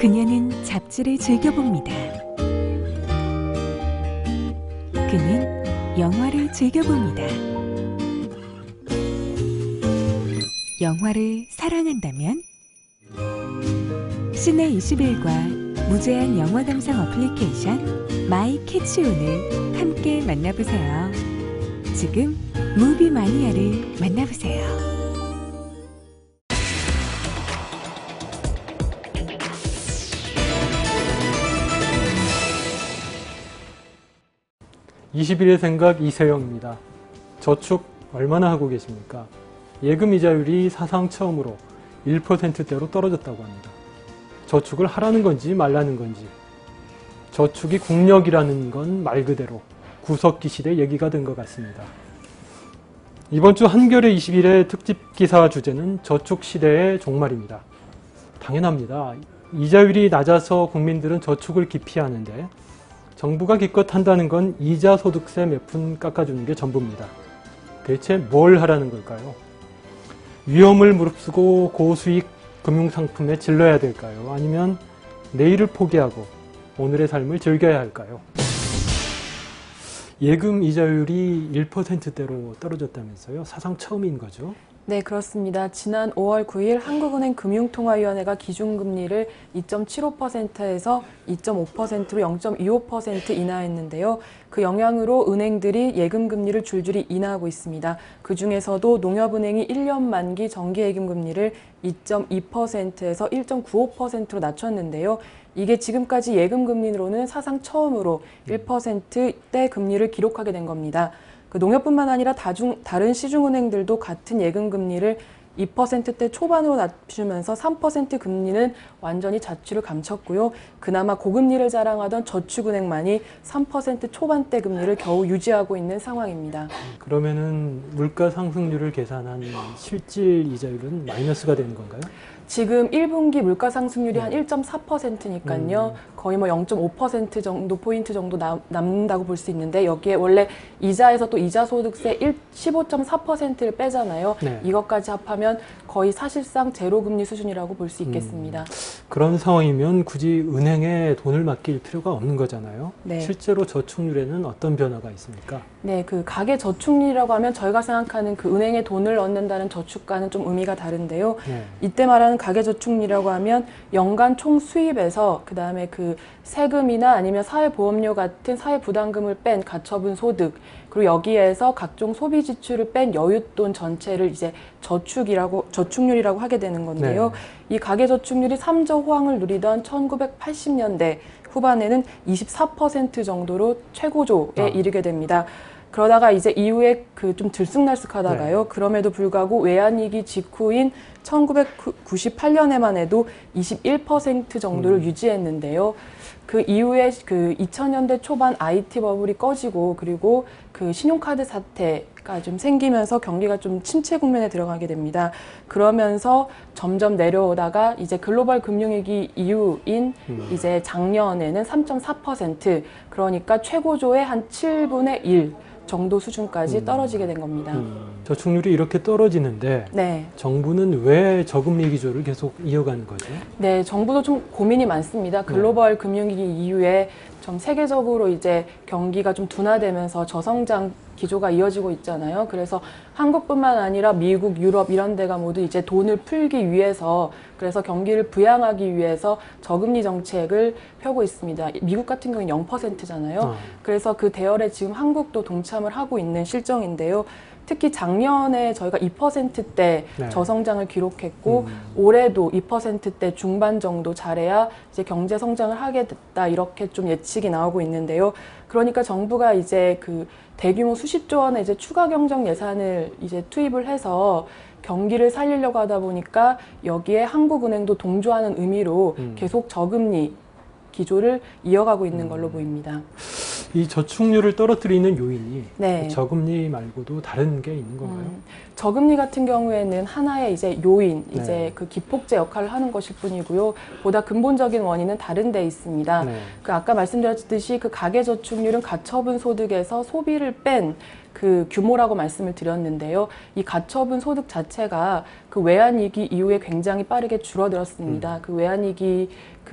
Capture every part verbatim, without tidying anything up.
그녀는 잡지를 즐겨봅니다. 그는 영화를 즐겨봅니다. 영화를 사랑한다면 시내 이십일과 무제한 영화 감상 어플리케이션 마이 캐치온을 함께 만나보세요. 지금 무비 마니아를 만나보세요. 이십일의 생각 이세영입니다. 저축 얼마나 하고 계십니까? 예금 이자율이 사상 처음으로 일 퍼센트대로 떨어졌다고 합니다. 저축을 하라는 건지 말라는 건지, 저축이 국력이라는 건 말 그대로 구석기 시대 얘기가 된 것 같습니다. 이번 주 한겨레 이십일의 특집 기사 주제는 저축 시대의 종말입니다. 당연합니다. 이자율이 낮아서 국민들은 저축을 기피하는데 정부가 기껏 한다는 건 이자 소득세 몇 푼 깎아주는 게 전부입니다. 대체 뭘 하라는 걸까요? 위험을 무릅쓰고 고수익 금융상품에 질러야 될까요? 아니면 내일을 포기하고 오늘의 삶을 즐겨야 할까요? 예금 이자율이 일 퍼센트대로 떨어졌다면서요? 사상 처음인 거죠? 네, 그렇습니다. 지난 오월 구일 한국은행 금융통화위원회가 기준금리를 이 점 칠오 퍼센트에서 이 점 오 퍼센트로 영 점 이오 퍼센트 인하했는데요. 그 영향으로 은행들이 예금금리를 줄줄이 인하하고 있습니다. 그중에서도 농협은행이 일 년 만기 정기예금금리를 이 점 이 퍼센트에서 일 점 구오 퍼센트로 낮췄는데요. 이게 지금까지 예금금리로는 사상 처음으로 일 퍼센트대 금리를 기록하게 된 겁니다. 그 농협뿐만 아니라 다중, 다른 시중은행들도 같은 예금금리를 이 퍼센트대 초반으로 낮추면서 삼 퍼센트 금리는 완전히 자취를 감췄고요. 그나마 고금리를 자랑하던 저축은행만이 삼 퍼센트 초반대 금리를 겨우 유지하고 있는 상황입니다. 그러면은 물가 상승률을 계산한 실질 이자율은 마이너스가 되는 건가요? 지금 일 분기 물가 상승률이 한 일 점 사 퍼센트니까요. 음. 거의 뭐 영 점 오 퍼센트 정도 포인트 정도 남, 남는다고 볼 수 있는데 여기에 원래 이자에서 또 이자 소득세 십오 점 사 퍼센트를 빼잖아요. 네. 이것까지 합하면 거의 사실상 제로 금리 수준이라고 볼 수 있겠습니다. 음. 그런 상황이면 굳이 은행에 돈을 맡길 필요가 없는 거잖아요. 네. 실제로 저축률에는 어떤 변화가 있습니까? 네, 그 가계 저축률이라고 하면 저희가 생각하는 그 은행에 돈을 넣는다는 저축과는 좀 의미가 다른데요. 네. 이때 말하는 가계저축률이라고 하면 연간 총 수입에서 그 다음에 그 세금이나 아니면 사회보험료 같은 사회부담금을 뺀 가처분 소득, 그리고 여기에서 각종 소비 지출을 뺀 여윳돈 전체를 이제 저축이라고, 저축률이라고 하게 되는 건데요. 네. 이 가계저축률이 삼조 호황을 누리던 천구백팔십 년대 후반에는 이십사 퍼센트 정도로 최고조에 아. 이르게 됩니다. 그러다가 이제 이후에 그 좀 들쑥날쑥하다가요. 네. 그럼에도 불구하고 외환위기 직후인 천구백구십팔 년에만 해도 이십일 퍼센트 정도를 음. 유지했는데요. 그 이후에 그 이천 년대 초반 아이티 버블이 꺼지고 그리고 그 신용카드 사태가 좀 생기면서 경기가 좀 침체 국면에 들어가게 됩니다. 그러면서 점점 내려오다가 이제 글로벌 금융위기 이후인 음. 이제 작년에는 삼 점 사 퍼센트, 그러니까 최고조의 한 칠분의 일 정도 수준까지 음. 떨어지게 된 겁니다. 음. 저축률이 이렇게 떨어지는데 네. 정부는 왜 저금리 기조를 계속 이어가는 거죠? 네, 정부도 좀 고민이 많습니다. 글로벌 네. 금융위기 이후에 좀 세계적으로 이제 경기가 좀 둔화되면서 저성장 기조가 이어지고 있잖아요. 그래서 한국뿐만 아니라 미국, 유럽 이런 데가 모두 이제 돈을 풀기 위해서, 그래서 경기를 부양하기 위해서 저금리 정책을 펴고 있습니다. 미국 같은 경우는 영 퍼센트잖아요. 어. 그래서 그 대열에 지금 한국도 동참을 하고 있는 실정인데요. 특히 작년에 저희가 이 퍼센트대 네. 저성장을 기록했고 음. 올해도 이 퍼센트대 중반 정도 잘해야 이제 경제 성장을 하게 됐다, 이렇게 좀 예측이 나오고 있는데요. 그러니까 정부가 이제 그 대규모 수십조 원의 이제 추가 경정 예산을 이제 투입을 해서 경기를 살리려고 하다 보니까 여기에 한국은행도 동조하는 의미로 음. 계속 저금리 기조를 이어가고 있는 걸로 보입니다. 이 저축률을 떨어뜨리는 요인이 네. 저금리 말고도 다른 게 있는 건가요? 음, 저금리 같은 경우에는 하나의 이제 요인, 네. 이제 그 기폭제 역할을 하는 것일 뿐이고요. 보다 근본적인 원인은 다른 데 있습니다. 네. 그 아까 말씀드렸듯이 그 가계저축률은 가처분 소득에서 소비를 뺀 그 규모라고 말씀을 드렸는데요. 이 가처분 소득 자체가 그 외환위기 이후에 굉장히 빠르게 줄어들었습니다. 음. 그 외환위기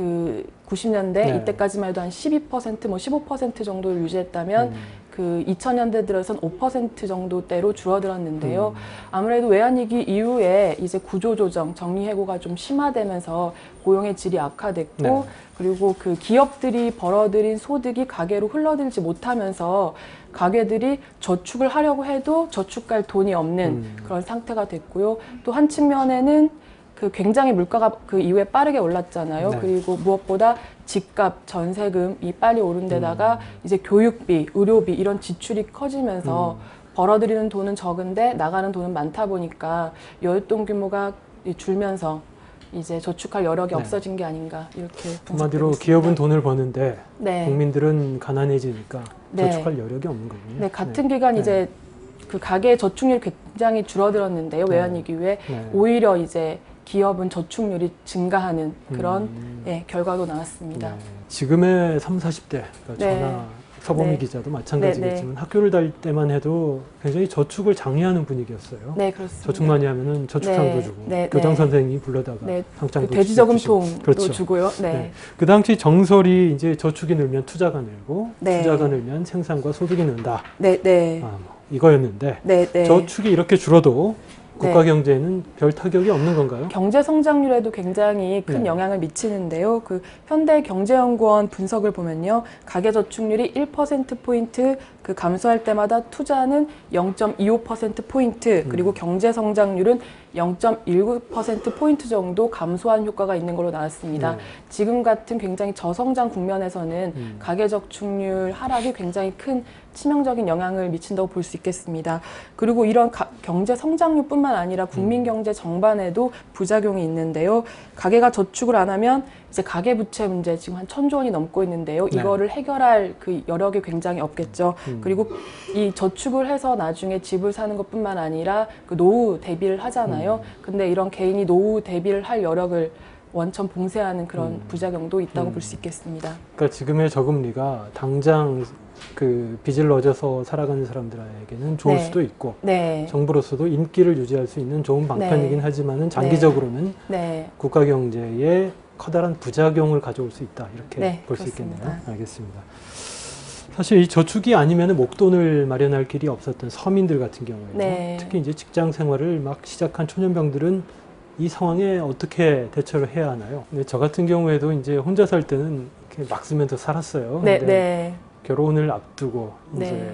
그 구십 년대 네. 이때까지만 해도 한 십이 퍼센트, 뭐 십오 퍼센트 정도를 유지했다면 음. 그 이천 년대 들어선 오 퍼센트 정도대로 줄어들었는데요. 음. 아무래도 외환위기 이후에 이제 구조조정, 정리해고가 좀 심화되면서 고용의 질이 악화됐고 네. 그리고 그 기업들이 벌어들인 소득이 가계로 흘러들지 못하면서 가게들이 저축을 하려고 해도 저축할 돈이 없는 음. 그런 상태가 됐고요. 또 한 측면에는 그 굉장히 물가가 그 이후에 빠르게 올랐잖아요. 네. 그리고 무엇보다 집값, 전세금이 빨리 오른 데다가 음. 이제 교육비, 의료비 이런 지출이 커지면서 음. 벌어들이는 돈은 적은데 나가는 돈은 많다 보니까 여윳돈 규모가 줄면서 이제 저축할 여력이 네. 없어진 게 아닌가 이렇게 한마디로 기업은 돈을 버는데 네. 국민들은 가난해지니까 네. 저축할 여력이 없는 거군요. 네, 같은 네. 기간 이제 네. 그 가계 저축률이 굉장히 줄어들었는데요. 네. 외환위기 이후에 네. 오히려 이제 기업은 저축률이 증가하는 그런 음. 예, 결과도 나왔습니다. 네. 지금의 삼, 사십 대, 그러니까 네. 저나 서범희 네. 기자도 마찬가지겠지만 네, 네. 학교를 다닐 때만 해도 굉장히 저축을 장려하는 분위기였어요. 네, 그렇습니다. 저축 많이 하면은 저축상도 네. 주고 네. 교장 네. 선생님이 불러다가 네. 상장도 그 돼지저금통도 그렇죠. 주고요. 네. 네. 그 당시 정설이 이제 저축이 늘면 투자가 늘고 네. 투자가 늘면 생산과 소득이 는다. 네, 네. 아, 뭐 이거였는데 네, 네. 저축이 이렇게 줄어도 국가 네. 경제에는 별 타격이 없는 건가요? 경제 성장률에도 굉장히 큰 네. 영향을 미치는데요. 그 현대경제연구원 분석을 보면요. 가계저축률이 일 퍼센트 포인트 그 감소할 때마다 투자는 영 점 이오 퍼센트 포인트 그리고 음. 경제 성장률은 영 점 일구 퍼센트 포인트 정도 감소한 효과가 있는 걸로 나왔습니다. 네. 지금 같은 굉장히 저성장 국면에서는 음. 가계저축률 하락이 굉장히 큰 치명적인 영향을 미친다고 볼 수 있겠습니다. 그리고 이런 가, 경제 성장률뿐만 아니라 국민 경제 정반에도 부작용이 있는데요. 가계가 저축을 안 하면 이제 가계부채 문제 지금 한 천조 원이 넘고 있는데요. 네. 이거를 해결할 그 여력이 굉장히 없겠죠. 음. 그리고 이 저축을 해서 나중에 집을 사는 것뿐만 아니라 그 노후 대비를 하잖아요. 음. 근데 이런 개인이 노후 대비를 할 여력을 원천 봉쇄하는 그런 음. 부작용도 있다고 음. 볼 수 있겠습니다. 그러니까 지금의 저금리가 당장 그 빚을 넣어서 살아가는 사람들에게는 좋을 네. 수도 있고 네. 정부로서도 인기를 유지할 수 있는 좋은 방편이긴 네. 하지만은 장기적으로는 네. 국가 경제에 커다란 부작용을 가져올 수 있다 이렇게 네, 볼 수 있겠네요. 알겠습니다. 사실 이 저축이 아니면 목돈을 마련할 길이 없었던 서민들 같은 경우에는 네. 특히 이제 직장 생활을 막 시작한 초년병들은 이 상황에 어떻게 대처를 해야 하나요? 근데 저 같은 경우에도 이제 혼자 살 때는 이렇게 막 쓰면서 살았어요. 네, 네. 결혼을 앞두고 네. 이제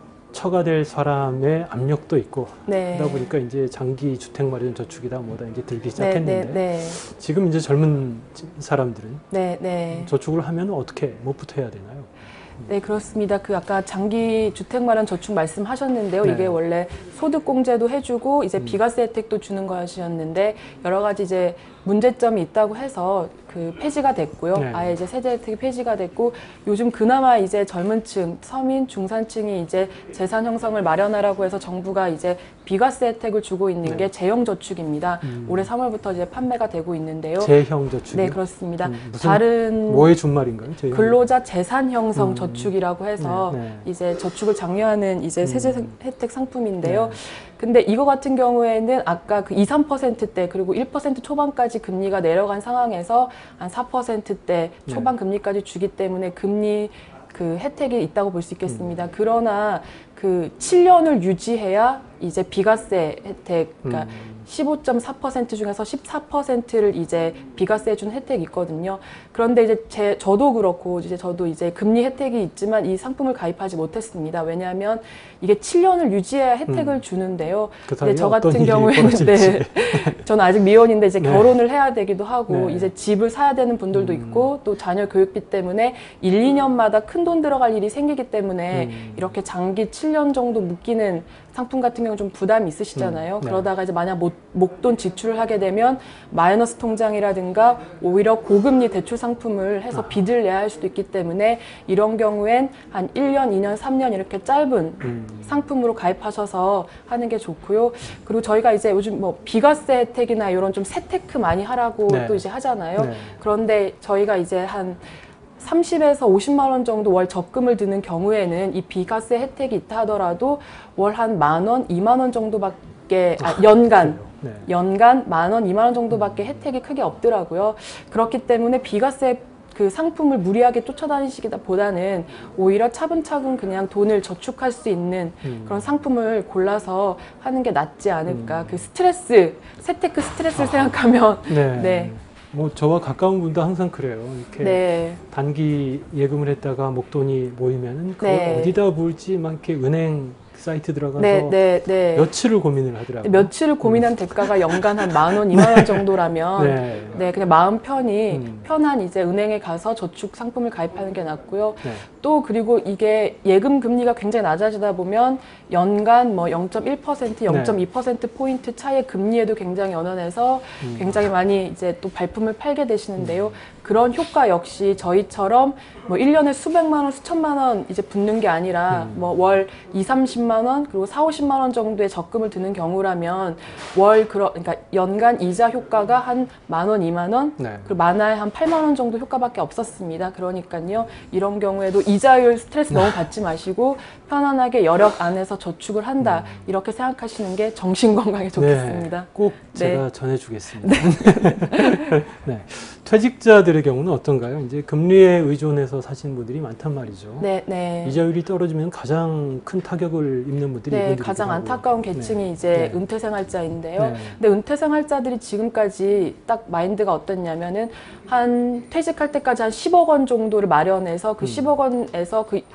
처가 될 사람의 압력도 있고 네. 그러다 보니까 이제 장기 주택 마련 저축이다 뭐다 이제 들기 시작했는데 네, 네, 네. 지금 이제 젊은 사람들은 네, 네. 저축을 하면 어떻게 뭐부터 해야 되나요? 네, 그렇습니다. 그 아까 장기 주택 마련 저축 말씀하셨는데요. 네. 이게 원래 소득 공제도 해주고 이제 음. 비과세 혜택도 주는 것이었는데 여러 가지 이제 문제점이 있다고 해서 그 폐지가 됐고요. 네. 아예 이제 세제 혜택이 폐지가 됐고 요즘 그나마 이제 젊은층, 서민, 중산층이 이제 재산 형성을 마련하라고 해서 정부가 이제 비과세 혜택을 주고 있는 네. 게 재형 저축입니다. 음. 올해 삼월부터 이제 판매가 되고 있는데요. 재형 저축. 네, 그렇습니다. 음, 무슨 다른 뭐의 준말인가요? 재형? 근로자 재산 형성 음. 저축이라고 해서 네, 네. 이제 저축을 장려하는 이제 세제 음. 혜택 상품인데요. 네. 근데 이거 같은 경우에는 아까 그 이, 삼 퍼센트대 그리고 일 퍼센트 초반까지 금리가 내려간 상황에서 한 사 퍼센트대 초반 네. 금리까지 주기 때문에 금리 그 혜택이 있다고 볼 수 있겠습니다. 음. 그러나 그 칠 년을 유지해야 이제 비과세 혜택, 그러니까 음. 십오 점 사 퍼센트 중에서 십사 퍼센트를 이제 비과세 준 혜택이 있거든요. 그런데 이제 제, 저도 그렇고 이제 저도 이제 금리 혜택이 있지만 이 상품을 가입하지 못했습니다. 왜냐하면 이게 칠 년을 유지해야 혜택을 음. 주는데요. 그 근데 저 같은 경우에는 네, 저는 아직 미혼인데 이제 네. 결혼을 해야 되기도 하고 네. 이제 집을 사야 되는 분들도 음. 있고 또 자녀 교육비 때문에 일, 이 년마다 큰 돈 들어갈 일이 생기기 때문에 음. 이렇게 장기 칠 년 정도 묶이는 상품 같은 경우는 좀 부담이 있으시잖아요. 음, 네. 그러다가 이제 만약 못, 목돈 지출을 하게 되면 마이너스 통장이라든가 오히려 고금리 대출 상품을 해서 아. 빚을 내야 할 수도 있기 때문에 이런 경우엔 한 일 년, 이 년, 삼 년 이렇게 짧은 음. 상품으로 가입하셔서 하는 게 좋고요. 그리고 저희가 이제 요즘 뭐 비과세 혜택이나 이런 좀 세테크 많이 하라고 네. 또 이제 하잖아요. 네. 그런데 저희가 이제 한 삼십에서 오십만 원 정도 월 적금을 드는 경우에는 이 비과세 혜택이 있다 하더라도 월 한 만 원, 이만 원 정도밖에 아, 연간 네. 연간 만 원, 이만 원 정도밖에 혜택이 크게 없더라고요. 그렇기 때문에 비과세 그 상품을 무리하게 쫓아다니시기다 보다는 오히려 차근차근 그냥 돈을 저축할 수 있는 음. 그런 상품을 골라서 하는 게 낫지 않을까. 음. 그 스트레스, 세테크 스트레스를 아. 생각하면 네. 네. 뭐 저와 가까운 분도 항상 그래요. 이렇게 네. 단기 예금을 했다가 목돈이 모이면은 그걸 네. 어디다 부을지 막 이렇게 은행 사이트 들어가서 네, 네, 네. 며칠을 고민을 하더라고요. 며칠을 고민한 음. 대가가 연간 한 만 원, 이만 원 정도라면 네. 네, 그냥 마음 편히 음. 편한 이제 은행에 가서 저축 상품을 가입하는 게 낫고요. 네. 또 그리고 이게 예금 금리가 굉장히 낮아지다 보면 연간 뭐 영 점 일 퍼센트, 영 점 이 퍼센트 네. 포인트 차이의 금리에도 굉장히 연연해서 음. 굉장히 많이 이제 또 발품을 팔게 되시는데요. 음. 그런 효과 역시 저희처럼 뭐 일 년에 수백만 원, 수천만 원 이제 붙는 게 아니라 음. 뭐 월 이삼십만 원 그리고 사오십만 원 정도의 적금을 드는 경우라면 월 그러, 그러니까 연간 이자 효과가 한 만 원, 이만 원 네. 그리고 많아야 한 팔만 원 정도 효과밖에 없었습니다. 그러니까요. 이런 경우에도 이자율 스트레스 너무 받지 마시고 편안하게 여력 안에서 저축을 한다. 음. 이렇게 생각하시는 게 정신 건강에 좋겠습니다. 네. 꼭 제가 네. 전해주겠습니다. 네. 네. 퇴직자들의 경우는 어떤가요? 이제 금리에 의존해서 사시는 분들이 많단 말이죠. 네, 네. 이자율이 떨어지면 가장 큰 타격을 입는 분들이 네, 가장 안타까운 계층이 네. 이제 네. 은퇴생활자인데요. 네. 근데 은퇴생활자들이 지금까지 딱 마인드가 어떻냐면은 한 퇴직할 때까지 한 십억 원 정도를 마련해서 그 음. 십억 원에서 그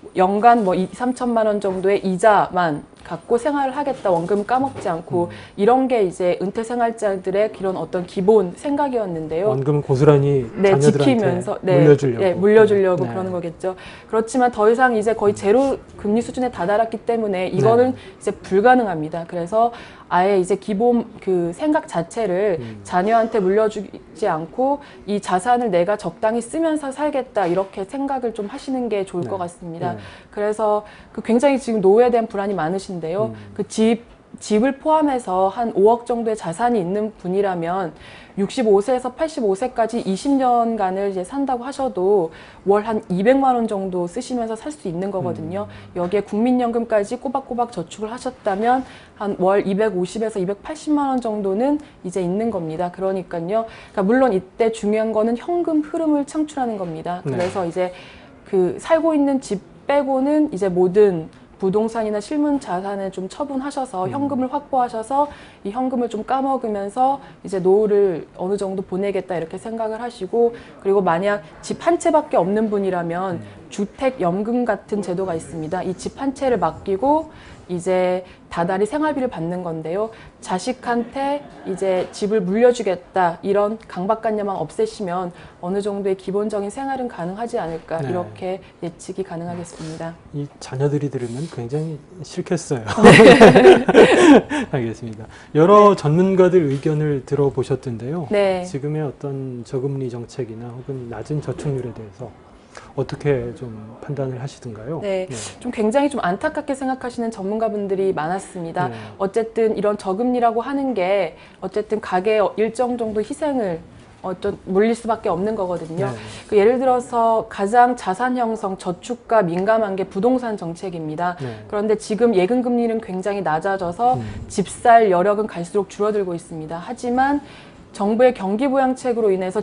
연간 뭐 이, 삼천만 원 정도의 이자만 갖고 생활을 하겠다. 원금 까먹지 않고 음. 이런 게 이제 은퇴생활자들의 그런 어떤 기본 생각이었는데요. 원금 고스란히 네, 자녀들한테 지키면서 네, 물려주려고, 네, 물려주려고 네. 그러는 거겠죠. 그렇지만 더 이상 이제 거의 제로 금리 수준에 다다랐기 때문에 이거는 네. 이제 불가능합니다. 그래서 아예 이제 기본 그 생각 자체를 음. 자녀한테 물려주지 않고 이 자산을 내가 적당히 쓰면서 살겠다 이렇게 생각을 좀 하시는 게 좋을 네. 것 같습니다. 네. 그래서 그 굉장히 지금 노후에 대한 불안이 많으신데요. 음. 그 집, 집을 포함해서 한 오억 정도의 자산이 있는 분이라면 육십오 세에서 팔십오 세까지 이십 년간을 이제 산다고 하셔도 월 한 이백만 원 정도 쓰시면서 살 수 있는 거거든요. 음. 여기에 국민연금까지 꼬박꼬박 저축을 하셨다면 한 월 이백오십에서 이백팔십만 원 정도는 이제 있는 겁니다. 그러니까요. 그러니까 물론 이때 중요한 거는 현금 흐름을 창출하는 겁니다. 그래서 네. 이제 그 살고 있는 집 빼고는 이제 모든 부동산이나 실문 자산을 좀 처분하셔서 음. 현금을 확보하셔서 이 현금을 좀 까먹으면서 이제 노후를 어느 정도 보내겠다 이렇게 생각을 하시고 그리고 만약 집 한 채밖에 없는 분이라면 음. 주택연금 같은 제도가 있습니다. 이 집 한 채를 맡기고 이제 다달이 생활비를 받는 건데요. 자식한테 이제 집을 물려주겠다 이런 강박관념만 없애시면 어느 정도의 기본적인 생활은 가능하지 않을까 네. 이렇게 예측이 가능하겠습니다. 이 자녀들이 들으면 굉장히 싫겠어요. 네. 알겠습니다. 여러 네. 전문가들 의견을 들어보셨던데요. 네. 지금의 어떤 저금리 정책이나 혹은 낮은 저축률에 대해서 어떻게 좀 판단을 하시던가요? 네, 네, 좀 굉장히 좀 안타깝게 생각하시는 전문가분들이 많았습니다. 네. 어쨌든 이런 저금리라고 하는 게 어쨌든 가계에 일정 정도 희생을 어떤 물릴 수밖에 없는 거거든요. 네. 그 예를 들어서 가장 자산 형성, 저축과 민감한 게 부동산 정책입니다. 네. 그런데 지금 예금 금리는 굉장히 낮아져서 음. 집살 여력은 갈수록 줄어들고 있습니다. 하지만 정부의 경기 부양책으로 인해서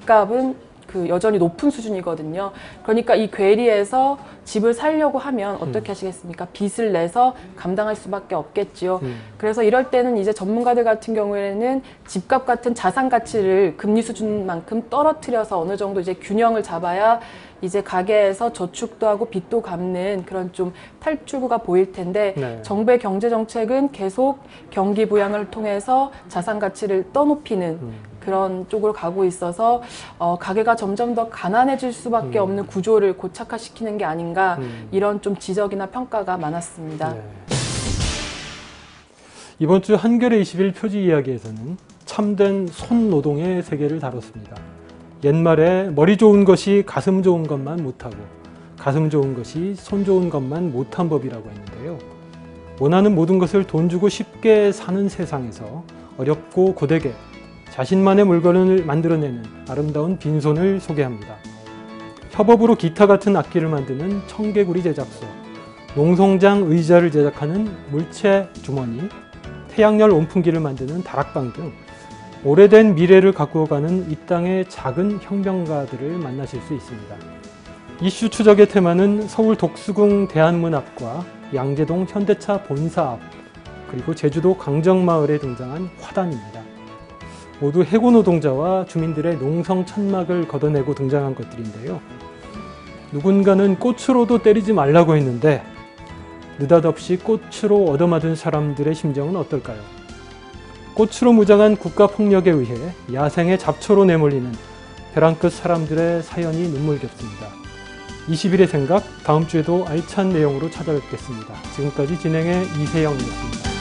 집값은 그 여전히 높은 수준이거든요. 그러니까 이 괴리에서 집을 살려고 하면 어떻게 음. 하시겠습니까? 빚을 내서 감당할 수밖에 없겠지요. 음. 그래서 이럴 때는 이제 전문가들 같은 경우에는 집값 같은 자산 가치를 금리 수준만큼 떨어뜨려서 어느 정도 이제 균형을 잡아야 이제 가계에서 저축도 하고 빚도 갚는 그런 좀 탈출구가 보일 텐데 네. 정부의 경제 정책은 계속 경기 부양을 통해서 자산 가치를 떠높이는 음. 그런 쪽으로 가고 있어서 어, 가계가 점점 더 가난해질 수밖에 음. 없는 구조를 고착화시키는 게 아닌가 음. 이런 좀 지적이나 평가가 많았습니다. 네. 이번 주 한겨레 이십일 표지 이야기에서는 참된 손노동의 세계를 다뤘습니다. 옛말에 머리 좋은 것이 가슴 좋은 것만 못하고 가슴 좋은 것이 손 좋은 것만 못한 법이라고 했는데요. 원하는 모든 것을 돈 주고 쉽게 사는 세상에서 어렵고 고되게 자신만의 물건을 만들어내는 아름다운 빈손을 소개합니다. 협업으로 기타 같은 악기를 만드는 청개구리 제작소, 농성장 의자를 제작하는 물체 주머니, 태양열 온풍기를 만드는 다락방 등 오래된 미래를 가꾸어 가는 이 땅의 작은 혁명가들을 만나실 수 있습니다. 이슈 추적의 테마는 서울 독수궁 대한문 앞과 양재동 현대차 본사 앞, 그리고 제주도 강정마을에 등장한 화단입니다. 모두 해고 노동자와 주민들의 농성 천막을 걷어내고 등장한 것들인데요. 누군가는 꽃으로도 때리지 말라고 했는데 느닷없이 꽃으로 얻어맞은 사람들의 심정은 어떨까요? 꽃으로 무장한 국가폭력에 의해 야생의 잡초로 내몰리는 벼랑 끝 사람들의 사연이 눈물겹습니다. 이십 일의 생각, 다음 주에도 알찬 내용으로 찾아뵙겠습니다. 지금까지 진행의 이세영이었습니다.